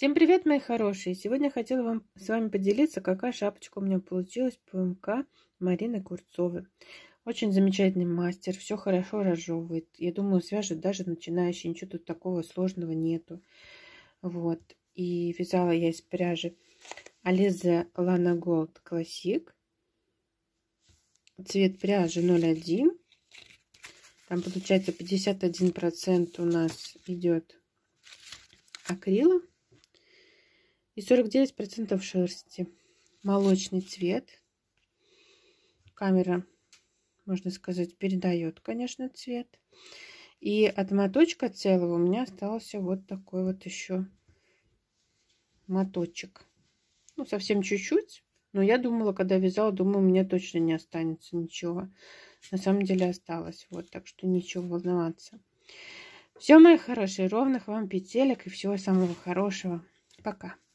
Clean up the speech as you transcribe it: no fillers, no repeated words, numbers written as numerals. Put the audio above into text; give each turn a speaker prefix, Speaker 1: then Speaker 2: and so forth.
Speaker 1: Всем привет, мои хорошие! Сегодня я хотела с вами поделиться, какая шапочка у меня получилась по МК Марины Курцовой. Очень замечательный мастер, все хорошо разжевывает. Я думаю, свяжет даже начинающий, ничего тут такого сложного нету. Вот. И вязала я из пряжи Alize Lana Gold Classic. Цвет пряжи 0,1. Там получается 51% у нас идет акрила. И 49% шерсти. Молочный цвет. Камера, можно сказать, передает, конечно, цвет. И от моточка целого у меня остался вот такой вот еще моточек. Ну, совсем чуть-чуть. Но я думала, когда вязала, думаю, у меня точно не останется ничего. На самом деле осталось. Вот, так что ничего волноваться. Все, мои хорошие, ровных вам петелек и всего самого хорошего. Пока.